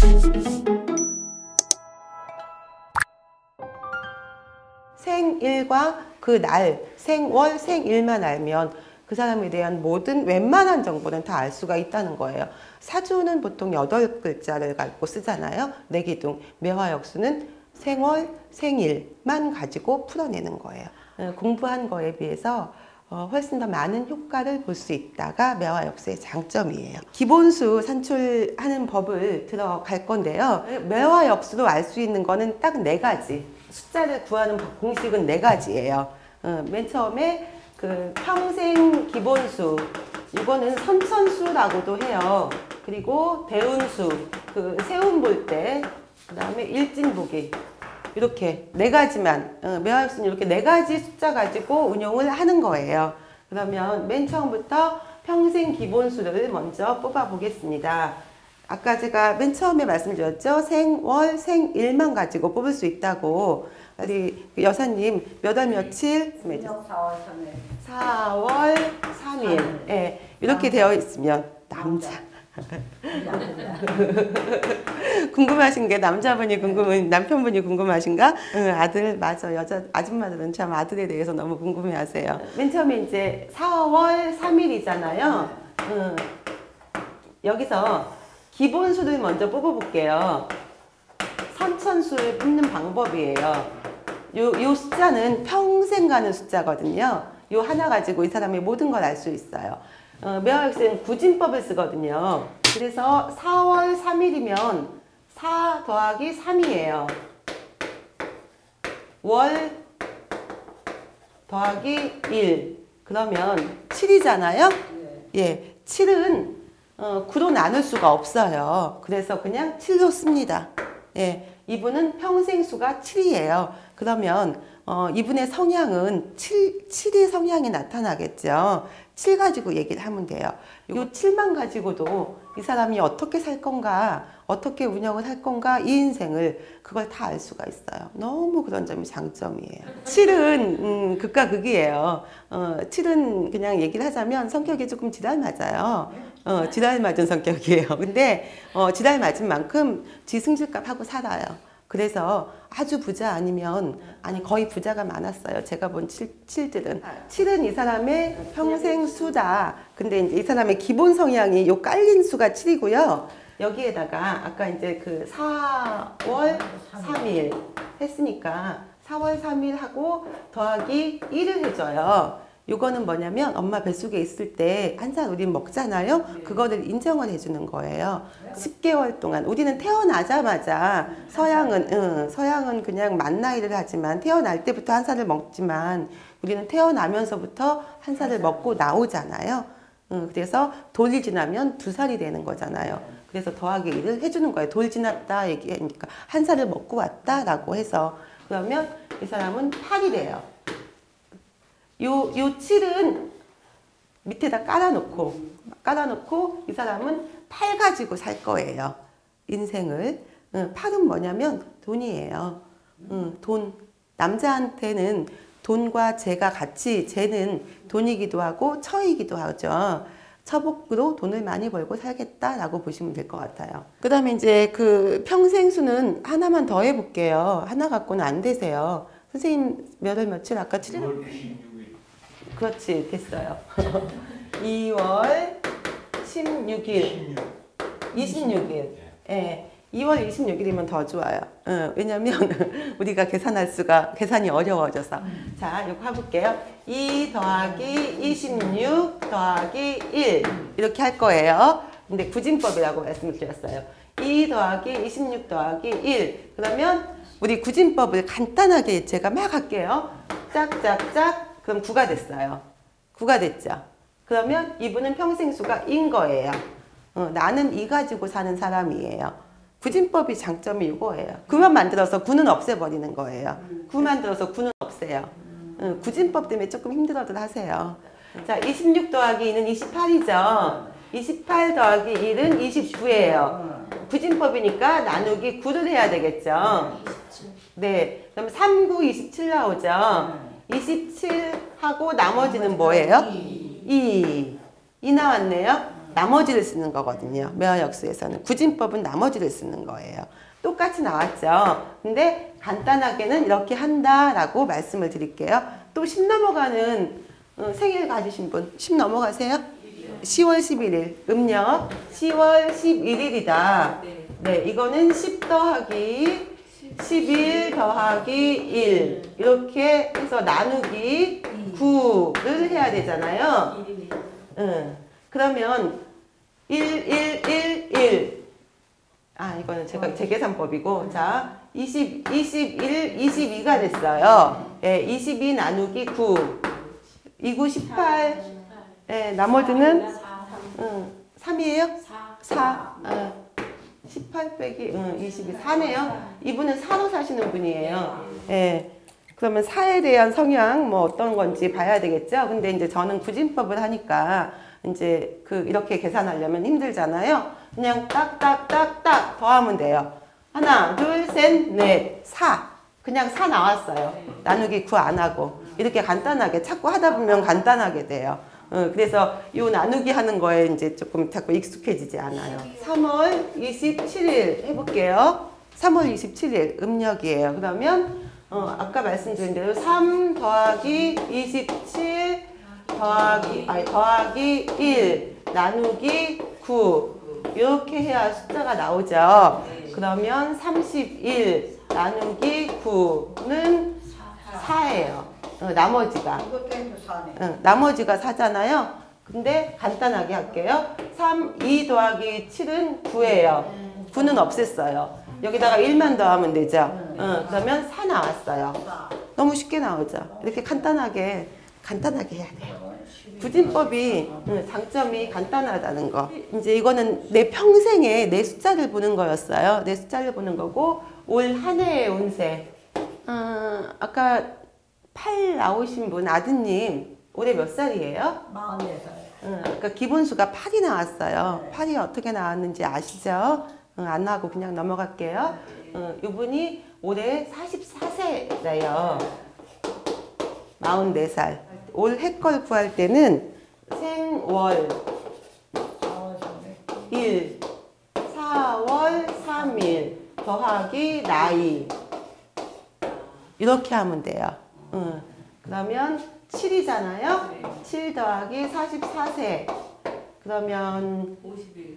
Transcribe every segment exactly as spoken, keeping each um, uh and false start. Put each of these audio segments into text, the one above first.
생일과 그 날, 생월, 생일만 알면 그 사람에 대한 모든 웬만한 정보는 다 알 수가 있다는 거예요. 사주는 보통 여덟 글자를 갖고 쓰잖아요. 내기둥, 매화역수는 생월, 생일만 가지고 풀어내는 거예요. 공부한 거에 비해서 훨씬 더 많은 효과를 볼 수 있다가 매화역수의 장점이에요. 기본수 산출하는 법을 들어갈 건데요. 매화역수로 알 수 있는 거는 딱 네 가지. 숫자를 구하는 공식은 네 가지예요. 맨 처음에 그 평생 기본수, 이거는 선천수라고도 해요. 그리고 대운수, 그 세운 볼 때, 그 다음에 일진보기. 이렇게 네 가지만, 어, 매화역수는 이렇게 네 가지 숫자 가지고 운용을 하는 거예요. 그러면 맨 처음부터 평생 기본수를 먼저 뽑아 보겠습니다. 아까 제가 맨 처음에 말씀드렸죠. 생월, 생일만 가지고 뽑을 수 있다고. 우리 여사님 몇 월 며칠? 사월 삼 일. 사월 삼 일. 예, 네, 이렇게 남자. 되어 있으면 남자. 궁금하신 게 남자분이 궁금한 남편분이 궁금하신가? 응, 아들 맞아. 여자 아줌마들은 참 아들에 대해서 너무 궁금해하세요. 맨 처음에 이제 사월 삼 일이잖아요. 응. 여기서 기본수를 먼저 뽑아볼게요. 선천수를 뽑는 방법이에요. 요, 요 숫자는 평생 가는 숫자거든요. 요 하나 가지고 이 사람의 모든 걸 알 수 있어요. 어, 매화역수는 구진법을 쓰거든요. 그래서 사월 삼 일이면 사 더하기 삼이에요. 월 더하기 일. 그러면 칠이잖아요? 예, 칠은 어, 구로 나눌 수가 없어요. 그래서 그냥 칠로 씁니다. 예, 이분은 평생수가 칠이에요. 그러면 어, 이분의 성향은 칠, 칠의 성향이 나타나겠죠. 칠 가지고 얘기를 하면 돼요. 이 칠만 가지고도 이 사람이 어떻게 살 건가, 어떻게 운영을 할 건가, 이 인생을 그걸 다 알 수가 있어요. 너무 그런 점이 장점이에요. 칠은 음, 극과 극이에요. 어, 칠은 그냥 얘기를 하자면 성격이 조금 지랄 맞아요. 어, 지랄 맞은 성격이에요. 근데 어, 지랄 맞은 만큼 지승질값 하고 살아요. 그래서 아주 부자 아니면 아니 거의 부자가 많았어요. 제가 본 칠, 칠들은. 칠은 이 사람의 평생 수다. 근데 이제 이 사람의 기본 성향이 요 깔린 수가 칠이고요. 여기에다가 아까 이제 그 사월 삼 일 했으니까 사월 삼 일 하고 더하기 일을 해줘요. 요거는 뭐냐면 엄마 뱃속에 있을 때 한 살 우린 먹잖아요. 네. 그거를 인정을 해주는 거예요. 네. 십 개월 동안 우리는 태어나자마자 서양은 응, 서양은 그냥 만 나이를 하지만 태어날 때부터 한 살을 먹지만 우리는 태어나면서부터 한 살을 먹고 나오잖아요. 응, 그래서 돌이 지나면 두 살이 되는 거잖아요. 그래서 더하기 일을 해주는 거예요. 돌 지났다 얘기하니까 한 살을 먹고 왔다라고 해서 그러면 이 사람은 팔이 돼요. 요, 요 칠은 밑에다 깔아놓고, 깔아놓고 이 사람은 팔 가지고 살 거예요. 인생을. 응, 팔은 뭐냐면 돈이에요. 응, 돈. 남자한테는 돈과 재가 같이, 재는 돈이기도 하고 처이기도 하죠. 처복으로 돈을 많이 벌고 살겠다라고 보시면 될 것 같아요. 그 다음에 이제 그 평생수는 하나만 더 해볼게요. 하나 갖고는 안 되세요. 선생님 몇 월 며칠 아까 칠 일? 그렇지, 됐어요. 이월 십육 일. 이십육 일. 예. 이월 이십육 일이면 더 좋아요. 어, 왜냐면 우리가 계산할 수가, 계산이 어려워져서. 음. 자, 이거 해볼게요. 이 더하기 이십육 더하기 일. 이렇게 할 거예요. 근데 구진법이라고 말씀을 드렸어요. 이 더하기 이십육 더하기 일. 그러면 우리 구진법을 간단하게 제가 막 할게요. 짝짝짝. 그럼 구가 됐어요. 구가 됐죠. 그러면 이분은 평생수가 인 거예요. 어, 나는 이 가지고 사는 사람이에요. 구진법이 장점이 이거예요. 구만 만들어서 구는 없애버리는 거예요. 구 만들어서 구는 없애요. 어, 구진법 때문에 조금 힘들어들 하세요. 자, 이십육 더하기 이는 이십팔이죠. 이십팔 더하기 일은 이십구예요. 구진법이니까 나누기 구를 해야 되겠죠. 네. 그럼 삼, 구, 이십칠 나오죠. 이십칠 하고 나머지는 뭐예요? 이. 이 나왔네요. 나머지를 쓰는 거거든요. 매화역수에서는. 구진법은 나머지를 쓰는 거예요. 똑같이 나왔죠. 근데 간단하게는 이렇게 한다라고 말씀을 드릴게요. 또 십 넘어가는 어, 생일 가지신 분, 십 넘어가세요? 시월 십일일, 음력 시월 십일일이다. 네, 이거는 십 더하기 십일 더하기 일 이렇게 해서 나누기 구를 해야 되잖아요. 응. 그러면 일, 일, 일, 일. 아, 이거는 제가 제 계산법이고. 자, 이십, 이십일, 이십이가 됐어요. 예, 이십이 나누기 구. 이구 십팔. 예, 나머지는 응, 삼이에요? 사. 어. 십팔 빼기 응, 이십이 사네요. 이분은 사로 사시는 분이에요. 예. 그러면 사에 대한 성향 뭐 어떤 건지 봐야 되겠죠. 근데 이제 저는 구진법을 하니까 이제 그 이렇게 계산하려면 힘들잖아요. 그냥 딱딱딱딱 더하면 돼요. 하나, 둘, 셋, 넷, 사. 그냥 사 나왔어요. 나누기 구 안 하고. 이렇게 간단하게 자꾸 하다 보면 간단하게 돼요. 어, 그래서 요 나누기 하는 거에 이제 조금 자꾸 익숙해지지 않아요. 삼월 이십칠일 해볼게요. 삼월 이십칠일 음력이에요. 그러면 어, 아까 말씀드린 대로 삼 더하기 이십칠 더하기 아니 더하기 일 나누기 구 이렇게 해야 숫자가 나오죠. 그러면 삼십일 나누기 구는 사예요. 어, 나머지가 응, 나머지가 사잖아요. 근데 간단하게 할게요. 삼, 이 더하기 칠은 구예요. 구는 없앴어요. 여기다가 일만 더하면 되죠. 응, 그러면 사 나왔어요. 너무 쉽게 나오죠. 이렇게 간단하게 간단하게 해야 돼요. 구진법이 응, 장점이 간단하다는 거. 이제 이거는 내 평생에 내 숫자를 보는 거였어요. 내 숫자를 보는 거고 올 한 해의 운세. 어, 아까 팔 나오신 분 아드님 올해 몇 살이에요? 마흔네 살. 응, 아까 기본수가 팔이 나왔어요. 네. 팔이 어떻게 나왔는지 아시죠? 응, 안 나오고 그냥 넘어갈게요. 응, 이분이 올해 사십사 세래요. 마흔네 살. 올 해 걸 구할 때는 생월 일, 사월 삼일 더하기 나이 이렇게 하면 돼요. 응. 그러면 칠이잖아요. 네. 칠 더하기 사십사 세. 그러면 오십일.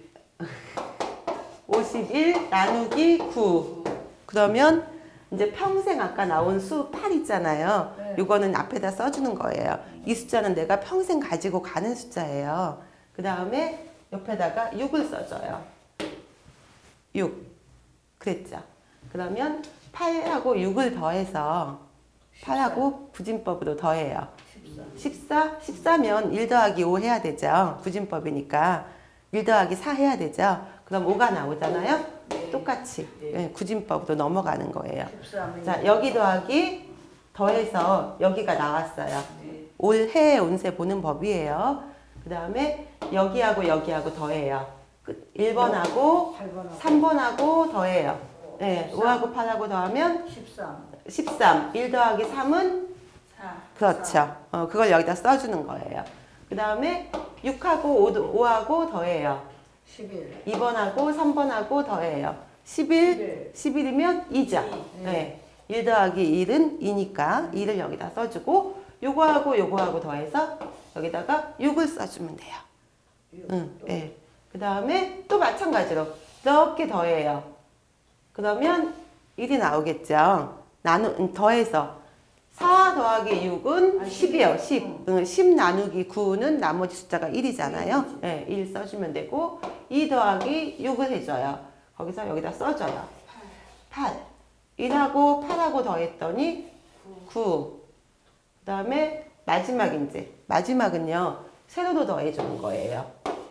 오십일 나누기 구. 그러면 이제 평생 아까 나온 수 팔 있잖아요. 네. 이거는 앞에다 써주는 거예요. 이 숫자는 내가 평생 가지고 가는 숫자예요. 그 다음에 옆에다가 육을 써줘요. 육. 그랬죠. 그러면 팔하고 육을 더해서 팔하고 구진법으로 더해요. 십사. 십사면 일 더하기 오 해야 되죠. 구진법이니까. 일 더하기 사 해야 되죠. 그럼 오가 나오잖아요. 네. 똑같이 네. 구진법으로 넘어가는 거예요. 자, 여기 더하기 더해서 여기가 나왔어요. 네. 올해 운세 보는 법이에요. 그 다음에 여기하고 여기하고 더해요. 일 번하고 삼 번하고 더해요. 네, 오하고 팔하고 더하면 십삼. 십삼. 일 더하기 삼은 사. 그렇죠. 어, 그걸 여기다 써주는 거예요. 그 다음에 육하고 오하고 더해요. 십일. 이 번하고 삼 번하고 더해요. 십일. 십일. 십일이면 이죠. 네. 네. 일 더하기 일은 이니까 이를 여기다 써주고 요거하고 요거하고 더해서 여기다가 육을 써주면 돼요. 응, 네. 그 다음에 또 마찬가지로 이렇게 더해요. 그러면 일이 나오겠죠. 나누, 더해서 사 더하기 육은 십이에요. 십. 응, 십 나누기 구는 나머지 숫자가 일이잖아요. 네, 일 써주면 되고 이 더하기 육을 해줘요. 거기서 여기다 써줘요. 팔. 일하고 팔하고 더했더니 구. 그 다음에 마지막 이제 마지막은요. 세로로 더해주는 거예요.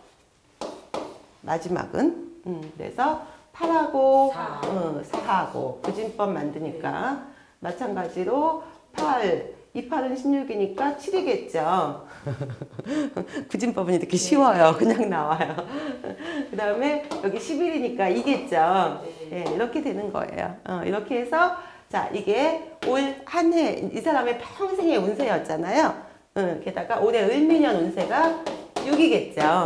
마지막은 음, 그래서 팔하고 사. 응, 사하고 구진법 만드니까 마찬가지로 팔, 이 팔은 십육이니까 칠이겠죠. 구진법은 이렇게 쉬워요. 그냥 나와요. 그 다음에 여기 십일이니까 이겠죠. 네, 이렇게 되는 거예요. 어, 이렇게 해서 자 이게 올 한 해 이 사람의 평생의 운세였잖아요. 응, 게다가 올해 을미년 운세가 육이겠죠.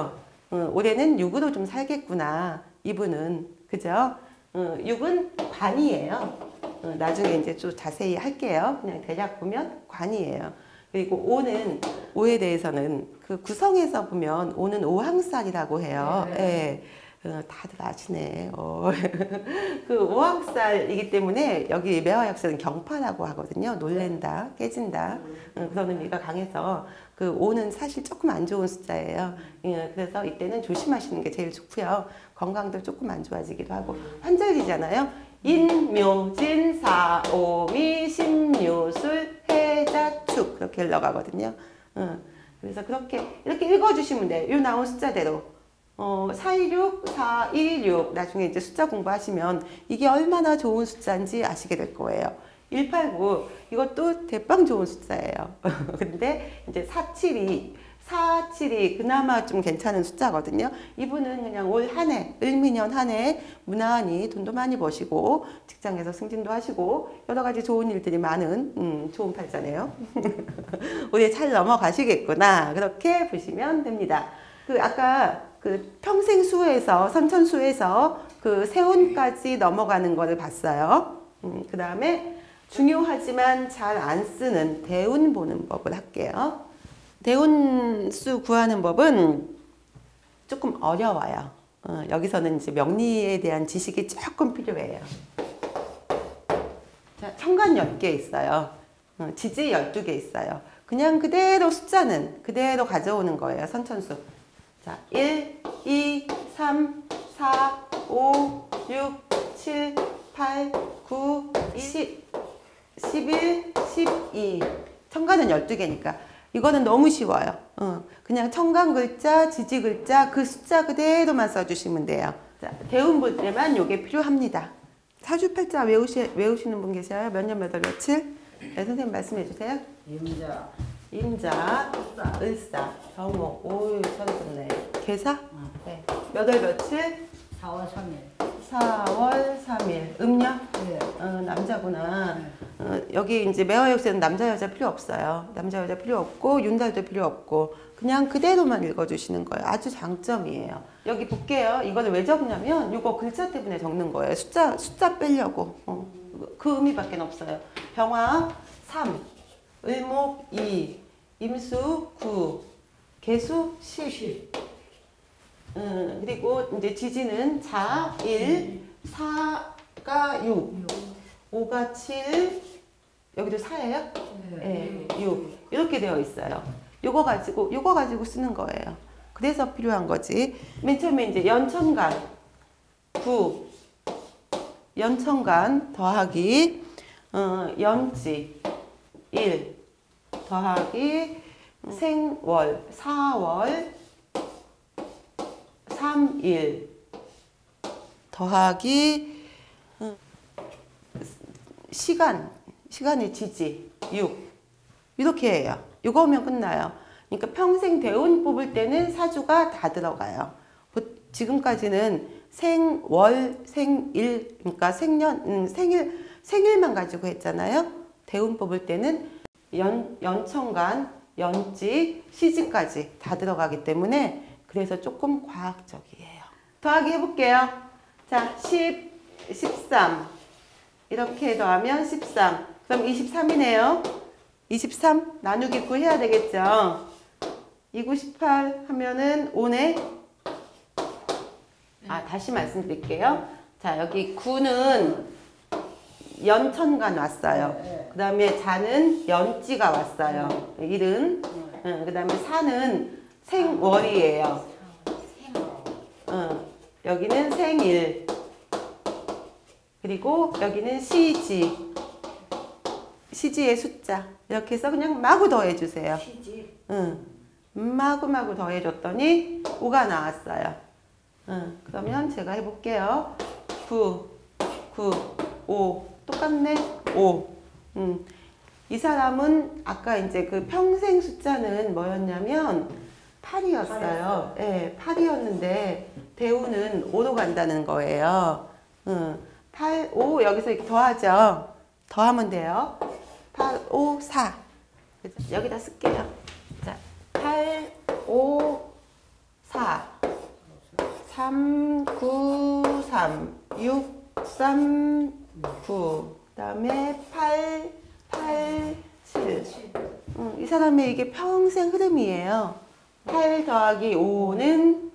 어, 올해는 육으로 좀 살겠구나. 이분은. 그죠? 어, 육은 관이에요. 어, 나중에 이제 좀 자세히 할게요. 그냥 대략 보면 관이에요. 그리고 오는, 오에 대해서는 그 구성에서 보면 오는 오항살이라고 해요. 네. 예. 어, 다들 아시네. 어. 그 오항살이기 때문에 여기 매화역사는 경파라고 하거든요. 놀랜다, 깨진다. 어, 그런 의미가 강해서 그 오는 사실 조금 안 좋은 숫자예요. 예, 그래서 이때는 조심하시는 게 제일 좋고요. 건강도 조금 안 좋아지기도 하고 환절기잖아요. 인묘진 사오미 신묘술 해자축 그렇게 흘러가거든요. 어, 그래서 그렇게 이렇게 읽어주시면 돼요. 이 나온 숫자대로. 어, 사이육, 사이육 나중에 이제 숫자 공부하시면 이게 얼마나 좋은 숫자인지 아시게 될 거예요. 일팔구 이것도 대빵 좋은 숫자예요. 근데 이제 사칠이 사칠이 그나마 좀 괜찮은 숫자거든요. 이분은 그냥 올 한 해, 을미년 한 해 무난히 돈도 많이 버시고 직장에서 승진도 하시고 여러 가지 좋은 일들이 많은 음, 좋은 팔자네요. 올해 잘 넘어가시겠구나. 그렇게 보시면 됩니다. 그 아까 그 평생수에서 선천수에서 그 세운까지 넘어가는 거를 봤어요. 음, 그 다음에 중요하지만 잘 안 쓰는 대운 보는 법을 할게요. 대운수 구하는 법은 조금 어려워요. 어, 여기서는 이제 명리에 대한 지식이 조금 필요해요. 자, 천간 열 개 있어요. 어, 지지 열두 개 있어요. 그냥 그대로 숫자는 그대로 가져오는 거예요. 선천수. 자, 일, 이, 삼, 사, 오, 육, 칠, 팔, 구, 십, 십일, 십이. 천간은 열두 개니까. 이거는 너무 쉬워요. 어, 그냥 천간 글자, 지지 글자 그 숫자 그대로만 써주시면 돼요. 자, 대운 볼 때만 이게 필요합니다. 사주팔자 외우시, 외우시는 분 계셔요? 몇 년, 몇 월, 며칠? 네, 선생님 말씀해 주세요. 임자, 임자, 을사, 을사, 병목, 오유, 천수네. 계사? 네. 몇 월, 며칠? 사월 삼일. 사월 삼일. 음력? 네. 어, 남자구나. 네. 어, 여기 이제 매화역사는 남자 여자 필요 없어요. 남자 여자 필요 없고 윤달도 필요 없고 그냥 그대로만 읽어주시는 거예요. 아주 장점이에요. 여기 볼게요. 이거를 왜 적냐면 이거 글자 때문에 적는 거예요. 숫자 숫자 빼려고. 어, 그 의미밖에 없어요. 병화 삼, 을목 이, 임수 구, 개수 십. 음, 그리고 이제 지지는 자 일, 사가 육. 오가 칠, 여기도 사예요? 네. 네, 육. 이렇게 되어 있어요. 요거 가지고, 요거 가지고 쓰는 거예요. 그래서 필요한 거지. 맨 처음에 이제 연천간, 구, 연천간 더하기, 어, 연지, 일, 더하기, 생월, 사월, 삼일, 더하기, 시간, 시간의 지지, 육. 이렇게 해요. 이거 하면 끝나요. 그러니까 평생 대운 뽑을 때는 사주가 다 들어가요. 지금까지는 생, 월, 생일, 그러니까 생년, 음, 생일, 생일만 가지고 했잖아요. 대운 뽑을 때는 연, 연천간, 연지, 시지까지 다 들어가기 때문에 그래서 조금 과학적이에요. 더하기 해볼게요. 자, 십, 십삼. 이렇게 더하면 십삼. 그럼 이십삼이네요. 이십삼 나누기 구 해야 되겠죠. 이, 구, 십팔 하면은 오네. 아, 다시 말씀드릴게요. 자, 여기 구는 연천간 왔어요. 그 다음에 자는 연지가 왔어요. 일은. 응, 그 다음에 사는 생월이에요. 응, 여기는 생일. 그리고 여기는 시지. 시지의 숫자. 이렇게 해서 그냥 마구 더해주세요. 시지. 응. 마구마구 더해줬더니 오가 나왔어요. 응. 그러면 제가 해볼게요. 구, 구, 오. 똑같네? 오. 음. 이 사람은 아까 이제 그 평생 숫자는 뭐였냐면 팔이었어요. 예, 네, 팔이었는데 대우는 오로 간다는 거예요. 응. 팔, 오 여기서 이렇게 더하죠. 더하면 돼요. 팔, 오, 사. 여기다 쓸게요. 자, 팔, 오, 사. 삼, 구, 삼, 육, 삼, 구. 그 다음에 팔, 팔, 칠. 음, 이 사람의 이게 평생 흐름이에요. 팔 더하기 오는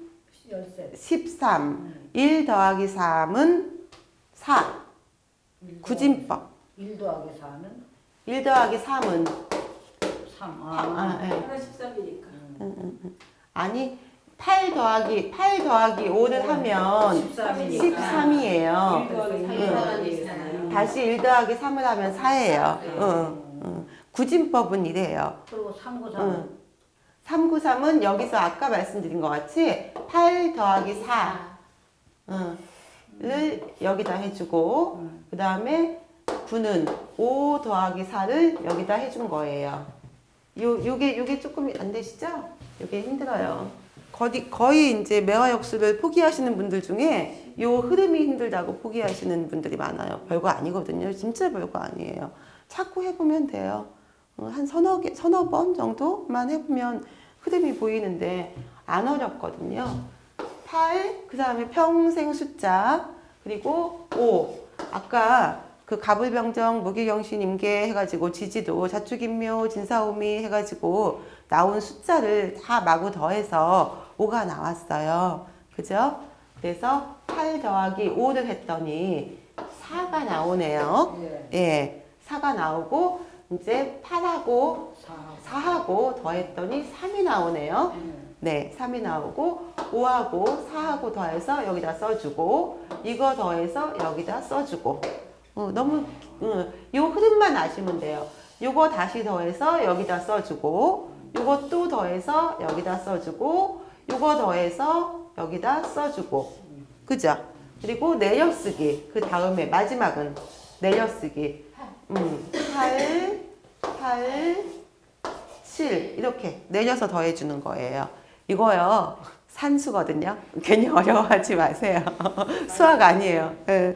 십삼. 일 더하기 삼은 사. 구진법. 일 더하기 사는 일 더하기 삼은 삼. 아, 아, 아, 예. 하나 십삼이니까. 음, 음, 음. 아니 팔 더하기 팔 더하기 오를 하면 십삼이니까. 십삼이에요. 일 더하기 삼이 응. 사잖아요. 다시 일 더하기 삼을 하면 사예요. 응, 응. 구진법은 이래요. 그리고 삼, 구, 응. 삼. 삼, 구, 삼은 여기서 아까 말씀드린 것 같이 팔 더하기 사 응. 를 여기다 해주고 응. 그 다음에 구는 오 더하기 사를 여기다 해준 거예요. 요, 요게, 요게 조금 안 되시죠? 요게 힘들어요. 거의, 거의 이제 매화역수를 포기하시는 분들 중에 요 흐름이 힘들다고 포기하시는 분들이 많아요. 별거 아니거든요. 진짜 별거 아니에요. 자꾸 해보면 돼요. 한 서너 개, 서너 번 정도만 해보면 흐름이 보이는데 안 어렵거든요. 팔, 그 다음에 평생 숫자, 그리고 오. 아까 그 가불병정, 무기경신, 임계 해가지고 지지도, 자축인묘, 진사오미 해가지고 나온 숫자를 다 마구 더해서 오가 나왔어요. 그죠? 그래서 팔 더하기 오를 했더니 사가 나오네요. 예. 예, 사가 나오고 이제 팔하고 사. 사하고 더했더니 삼이 나오네요. 예. 네, 삼이 나오고 오하고 사하고 더해서 여기다 써주고 이거 더해서 여기다 써주고 어, 너무 어, 요 흐름만 아시면 돼요. 요거 다시 더해서 여기다 써주고 요거 또 더해서 여기다 써주고 요거 더해서 여기다 써주고 그죠? 그리고 내려쓰기 그 다음에 마지막은 내려쓰기 음, 팔, 팔, 칠 이렇게 내려서 더해주는 거예요. 이거요 산수거든요. 괜히 어려워하지 마세요. 수학 아니에요. 예.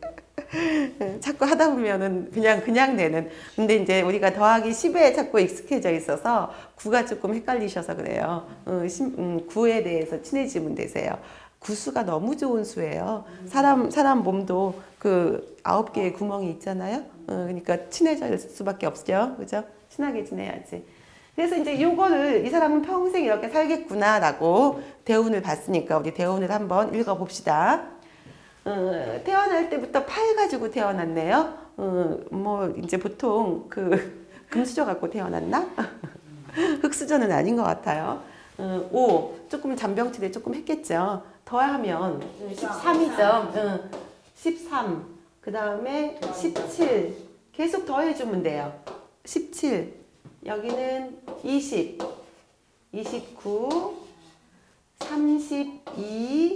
자꾸 하다 보면은 그냥 그냥 되는. 근데 이제 우리가 더하기 십에 자꾸 익숙해져 있어서 구가 조금 헷갈리셔서 그래요. 어, 심, 음, 구에 대해서 친해지면 되세요. 구수가 너무 좋은 수예요. 사람 사람 몸도 그 아홉 개의 구멍이 있잖아요. 어, 그러니까 친해질 수밖에 없죠. 그죠? 친하게 지내야지. 그래서 이제 요거를 이 사람은 평생 이렇게 살겠구나라고 대운을 봤으니까 우리 대운을 한번 읽어봅시다. 어, 태어날 때부터 팔 가지고 태어났네요. 어, 뭐 이제 보통 그 금수저 갖고 태어났나? 흑수저는 아닌 것 같아요. 어, 오 조금 잔병치레 조금 했겠죠. 더하면 십삼이죠. 어, 십삼 그 다음에 십칠 계속 더해주면 돼요. 십칠 여기는 이십, 이십구, 삼십이,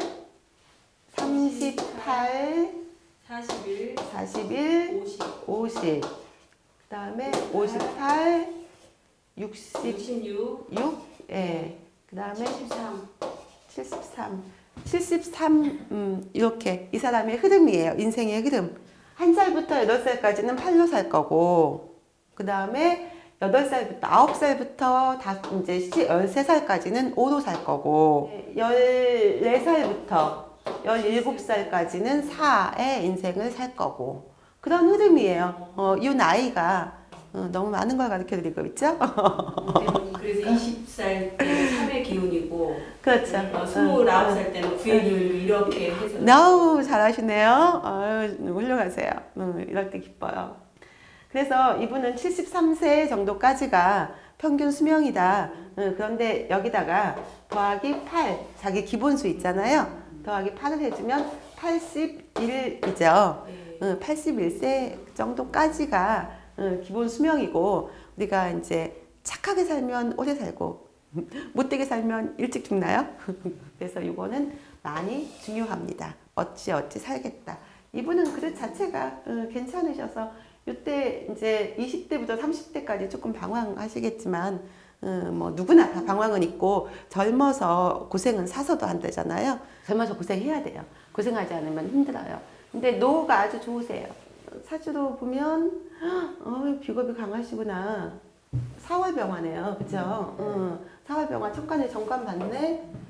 삼십팔, 사십일, 사십일, 오십, 오십, 그 다음에 오십팔, 육십, 육십육, 예, 그 다음에 칠십삼. 칠십삼, 칠십삼, 음, 이렇게 이 사람의 흐름이에요. 인생의 흐름. 한 살부터 여덟 살까지는 팔로 살 거고, 그 다음에 여덟 살부터, 아홉 살부터 다 이제 열세 살까지는 오로 살 거고, 열네 살부터 열일곱 살까지는 사의 인생을 살 거고, 그런 흐름이에요. 어, 이 나이가 어, 너무 많은 걸 가르쳐 드리고 있죠? 그래서 이십 살 때는 삼의 기운이고, 그렇죠. 어, 스물아홉 살 때는 구의 기운이고 이렇게 해서. 너무 잘하시네요. 아유, 훌륭하세요. 음, 이럴 때 기뻐요. 그래서 이분은 칠십삼 세 정도까지가 평균 수명이다. 음, 그런데 여기다가 더하기 팔, 자기 기본수 있잖아요. 더하기 팔을 해주면 팔십일이죠. 네. 음, 팔십일 세 정도까지가 음, 기본 수명이고, 우리가 이제 착하게 살면 오래 살고 못되게 살면 일찍 죽나요? 그래서 이거는 많이 중요합니다. 어찌 어찌 살겠다. 이분은 그릇 자체가 음, 괜찮으셔서 이때 이제 이십 대부터 삼십 대까지 조금 방황하시겠지만 음, 뭐 누구나 다 방황은 있고 젊어서 고생은 사서도 한다잖아요. 젊어서 고생해야 돼요. 고생하지 않으면 힘들어요. 근데 노후가 아주 좋으세요. 사주로 보면 어, 비겁이 강하시구나. 사월병화네요. 그죠? 응. 사월병화 첫간에 정관 받네.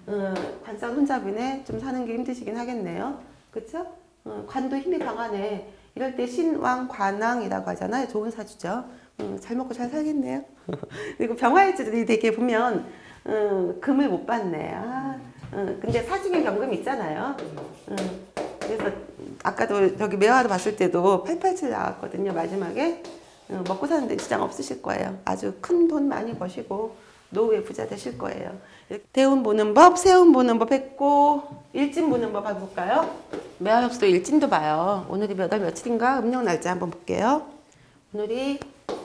어, 관상 손잡이네. 좀 사는 게 힘드시긴 하겠네요. 그쵸? 어, 관도 힘이 강하네. 이럴 때 신왕 관왕이라고 하잖아요. 좋은 사주죠. 음, 잘 먹고 잘 살겠네요. 그리고 병화일주들이 되게 보면 음, 금을 못 받네. 아, 음, 근데 사주경 경금 있잖아요. 음, 그래서 아까도 저기 매화로 봤을 때도 팔팔칠 나왔거든요. 마지막에 음, 먹고 사는데 지장 없으실 거예요. 아주 큰 돈 많이 버시고 노후에 부자 되실 거예요. 대운 보는 법, 세운 보는 법 했고 일진 보는 법 해볼까요? 매화협수도 일진도 봐요. 오늘이 몇 월 며칠인가 음력 날짜 한번 볼게요. 오늘이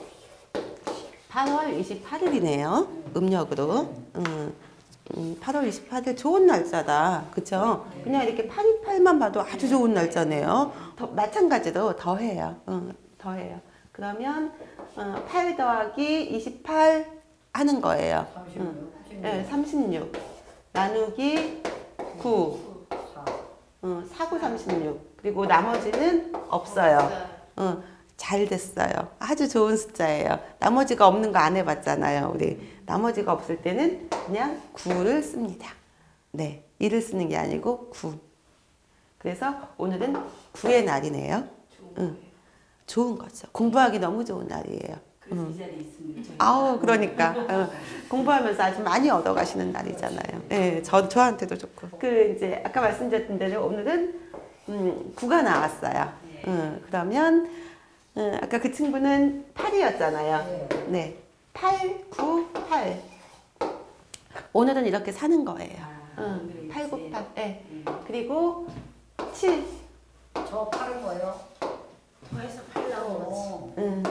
팔월 이십팔일이네요. 음력으로. 음, 음, 팔월 이십팔일 좋은 날짜다. 그쵸? 그냥 이렇게 팔이팔만 봐도 아주 좋은 날짜네요. 더, 마찬가지로 더해요. 어, 더해요. 그러면 어, 팔 더하기 이십팔 하는 거예요. 응. 네, 삼십육. 나누기 구. 어, 사, 구, 삼십육. 그리고 나머지는 없어요. 어, 잘 됐어요. 아주 좋은 숫자예요. 나머지가 없는 거 안 해봤잖아요. 우리 나머지가 없을 때는 그냥 구를 씁니다. 네, 일을 쓰는 게 아니고 구. 그래서 오늘은 구의 날이네요. 응. 좋은 거죠. 공부하기 너무 좋은 날이에요. 그래서 이 자리에 있습니다. 아우, 그러니까 어, 공부하면서 아주 많이 얻어가시는 날이잖아요. 네, 저 저한테도 좋고. 그 이제 아까 말씀드렸던 대로 오늘은 음, 구가 나왔어요. 네. 음, 그러면 음, 아까 그 친구는 팔이었잖아요. 네, 팔, 구, 팔. 오늘은 이렇게 사는 거예요. 아, 음, 팔, 구, 팔. 네. 음. 그리고 칠. 저 팔은 거요? 더해서 팔 나오는 거지. 어. 음.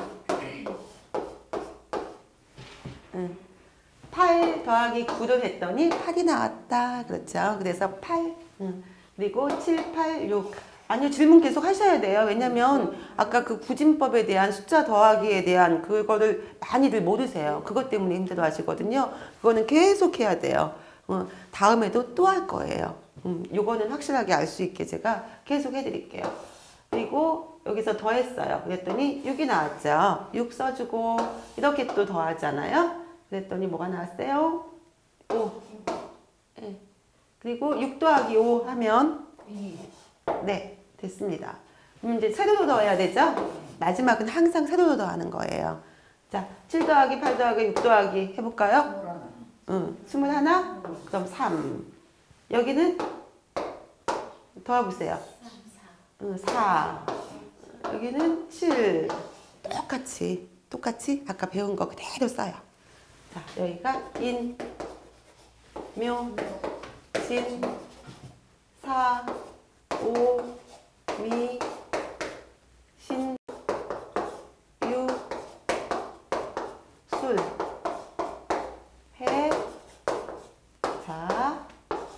음. 팔 더하기 구를 했더니 팔이 나왔다. 그렇죠. 그래서 팔. 음. 그리고 칠, 팔, 육. 아니요, 질문 계속 하셔야 돼요. 왜냐면 아까 그 구진법에 대한 숫자 더하기에 대한 그거를 많이들 모르세요. 그것 때문에 힘들어 하시거든요. 그거는 계속 해야 돼요. 어, 다음에도 또 할 거예요. 음, 요거는 확실하게 알 수 있게 제가 계속 해드릴게요. 그리고 여기서 더했어요. 그랬더니 육이 나왔죠. 육 써주고 이렇게 또 더하잖아요. 그랬더니 뭐가 나왔어요? 오. 네. 그리고 육 더하기 오 하면 이. 네, 됐습니다. 그럼 이제 세로로 더해야 되죠? 마지막은 항상 세로로 더하는 거예요. 자, 칠 더하기 팔 더하기 육 더하기 해볼까요? 응, 스물하나? 그럼 삼. 여기는 더해보세요. 응, 사. 여기는 칠. 똑같이, 똑같이 아까 배운 거 그대로 써요. 자, 여기가 인, 묘, 진, 사, 오, 미, 신, 유, 술, 해, 자,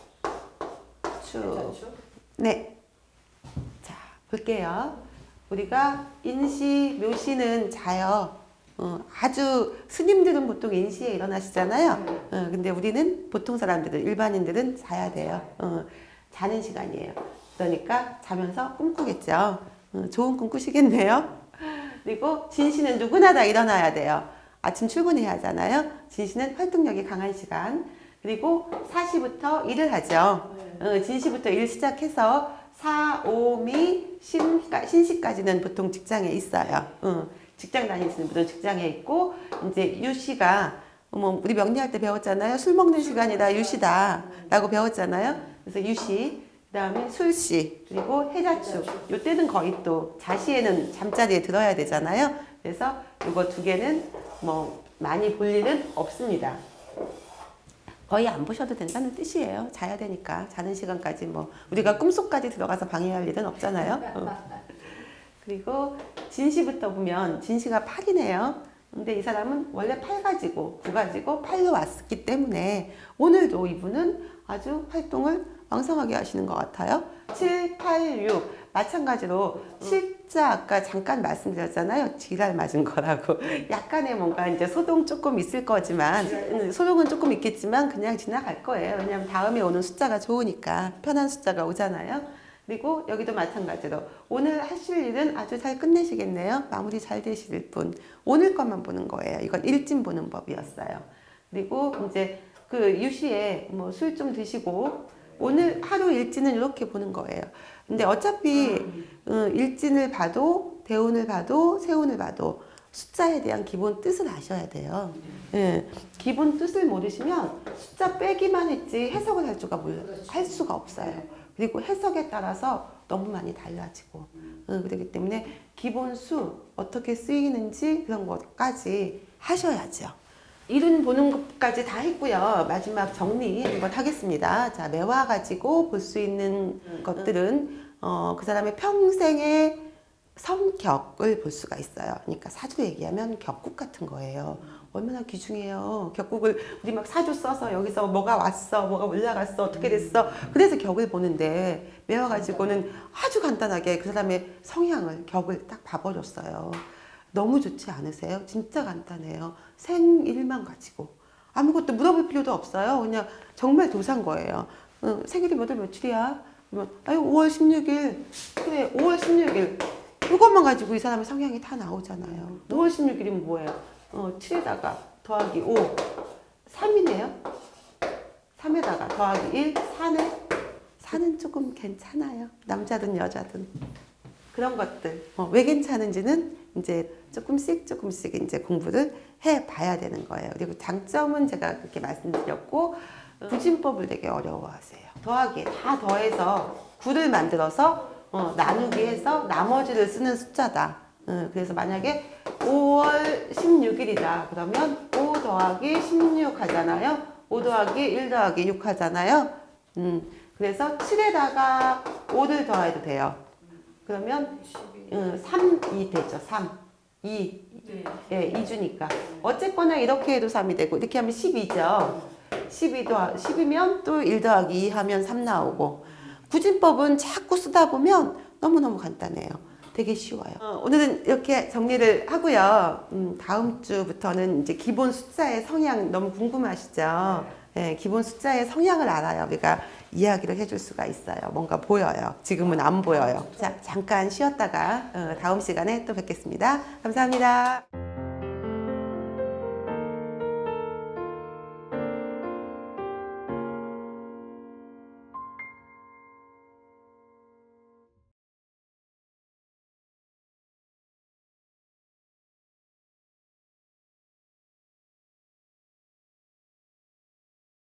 추. 네. 자, 볼게요. 우리가 인시, 묘시는 자요. 어, 아주 스님들은 보통 인시에 일어나시잖아요. 어, 근데 우리는 보통 사람들은, 일반인들은 자야 돼요. 어, 자는 시간이에요. 그러니까 자면서 꿈꾸겠죠. 어, 좋은 꿈 꾸시겠네요. 그리고 진시는 누구나 다 일어나야 돼요. 아침 출근해야 하잖아요. 진시는 활동력이 강한 시간. 그리고 사시부터 일을 하죠. 어, 진시부터 일 시작해서 사, 오, 미, 신, 신시까지는 보통 직장에 있어요. 어, 직장 다니시는 분은 직장에 있고, 이제 유시가, 뭐, 우리 명리할 때 배웠잖아요. 술 먹는 시간이다, 유시다. 라고 배웠잖아요. 그래서 유시, 그 다음에 술시, 그리고 해자축. 요때는 거의 또 자시에는 잠자리에 들어야 되잖아요. 그래서 요거 두 개는 뭐, 많이 볼 일은 없습니다. 거의 안 보셔도 된다는 뜻이에요. 자야 되니까. 자는 시간까지 뭐, 우리가 꿈속까지 들어가서 방해할 일은 없잖아요. 어. 그리고 진시부터 보면 진시가 팔이네요. 근데 이 사람은 원래 팔 가지고 구 가지고 팔로 왔기 때문에 오늘도 이분은 아주 활동을 왕성하게 하시는 것 같아요. 칠, 팔, 육 마찬가지로 칠자 아까 잠깐 말씀드렸잖아요. 지랄 맞은 거라고. 약간의 뭔가 이제 소동 조금 있을 거지만 소동은 조금 있겠지만 그냥 지나갈 거예요. 왜냐하면 다음에 오는 숫자가 좋으니까 편한 숫자가 오잖아요. 그리고 여기도 마찬가지로 오늘 하실 일은 아주 잘 끝내시겠네요. 마무리 잘 되실 분. 오늘 것만 보는 거예요. 이건 일진 보는 법이었어요. 그리고 이제 그 유시에 뭐 술 좀 드시고 오늘 하루 일진은 이렇게 보는 거예요. 근데 어차피 어, 일진을 봐도 대운을 봐도 세운을 봐도 숫자에 대한 기본 뜻을 아셔야 돼요. 예, 기본 뜻을 모르시면 숫자 빼기만 했지 해석을 할 수가 몰라, 할 수가 없어요. 그리고 해석에 따라서 너무 많이 달라지고 어, 그렇기 때문에 기본 수 어떻게 쓰이는지 그런 것까지 하셔야죠. 이룬 보는 것까지 다 했고요. 마지막 정리 한번 하겠습니다. 자, 매화 가지고 볼 수 있는 것들은 어, 그 사람의 평생의 성격을 볼 수가 있어요. 그러니까 사주로 얘기하면 격국 같은 거예요. 얼마나 귀중해요. 격국을 우리 막 사주 써서 여기서 뭐가 왔어, 뭐가 올라갔어, 어떻게 됐어. 그래서 격을 보는데 매화 가지고는 아주 간단하게 그 사람의 성향을, 격을 딱 봐버렸어요. 너무 좋지 않으세요? 진짜 간단해요. 생일만 가지고 아무것도 물어볼 필요도 없어요. 그냥 정말 도산 거예요. 어, 생일이 몇 월 며칠이야? 그러면 아유 오월 십육일. 그래 오월 십육일. 이것만 가지고 이 사람의 성향이 다 나오잖아요. 오월 십육일이면 뭐예요? 어, 칠에다가 더하기 오. 삼이네요. 삼에다가 더하기 일. 사네. 사는 조금 괜찮아요. 남자든 여자든. 그런 것들. 어, 왜 괜찮은지는 이제 조금씩 조금씩 이제 공부를 해 봐야 되는 거예요. 그리고 장점은 제가 그렇게 말씀드렸고, 구진법을 되게 어려워하세요. 더하기, 다 더해서 구를 만들어서 어, 나누기 해서 나머지를 쓰는 숫자다. 어, 그래서 만약에 오월 십육일이다. 그러면 오 더하기 십육 하잖아요. 오 더하기 일 더하기 육 하잖아요. 음, 그래서 칠에다가 오를 더해도 돼요. 그러면 음, 삼이 되죠. 삼. 이. 네. 예, 이 주니까. 어쨌거나 이렇게 해도 삼이 되고 이렇게 하면 십이죠. 십이 더, 십이면 또 일 더하기 이 하면 삼 나오고. 구진법은 자꾸 쓰다 보면 너무너무 간단해요. 되게 쉬워요. 어, 오늘은 이렇게 정리를 하고요. 음, 다음 주부터는 이제 기본 숫자의 성향 너무 궁금하시죠? 예, 기본 숫자의 성향을 알아요. 우리가 이야기를 해줄 수가 있어요. 뭔가 보여요. 지금은 안 보여요. 자, 잠깐 쉬었다가 어, 다음 시간에 또 뵙겠습니다. 감사합니다.